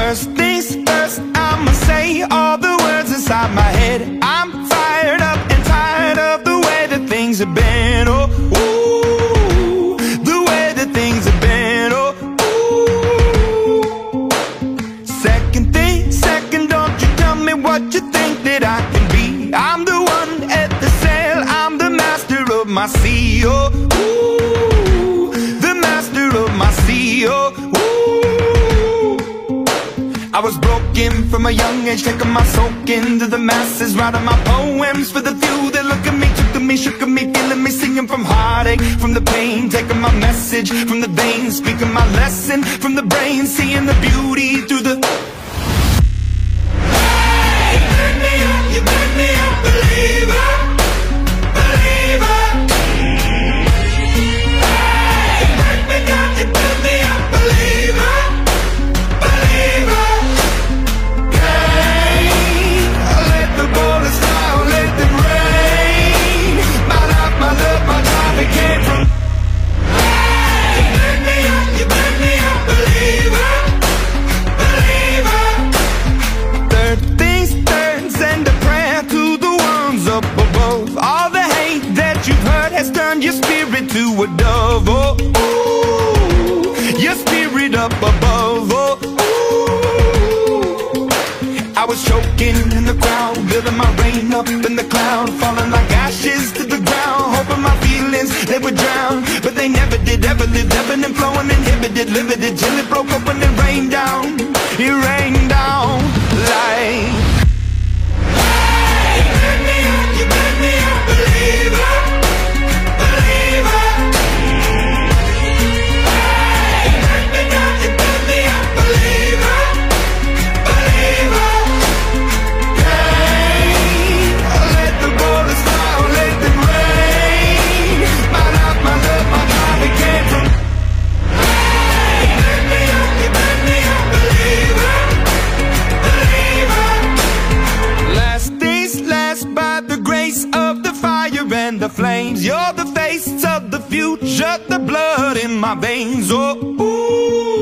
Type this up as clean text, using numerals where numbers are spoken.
First things first, I'ma say all the words inside my head. I'm fired up and tired of the way that things have been. Oh, ooh, the way that things have been. Oh, ooh. Second thing, second, don't you tell me what you think that I can be. I'm the one at the sail, I'm the master of my sea. Oh, ooh, the master of my sea. Oh, I was broken from a young age, taking my soak into the masses, writing my poems for the few that look at me, took at me, shook at me, feeling me, singing from heartache, from the pain, taking my message from the veins, speaking my lesson from the brain, seeing the beauty through the... Hey, you burn me up, you burn me up, believer, believer. Hey, you burn me down, you burn me up, believer, believer. Came from. Hey, you burn me up, you burn me up, believer, believer. Third things third, send a prayer to the ones up above. All the hate that you've heard has turned your spirit to a dove. Oh, ooh, your spirit up above. Oh, ooh. I was choking in the crowd, building my rain up in the cloud, falling like ashes to the ground, hoping my feelings they would drown, but they never did. Ever lived, ebbing and flowing, inhibited, limited, till it broke open and rained down. It rained down like. Hey, you burn me up, you burn me up, believer, believer. Hey, you burn me down, you burn me up, believer, believer. Let the bullets fly, let them rain. My life, my love, my life, it came from. Hey, you burn me up, you burn me up, believer, believer. Last days last by the grace of the fire and the flames. You're the face of the future, the blood in my veins. Oh, ooh.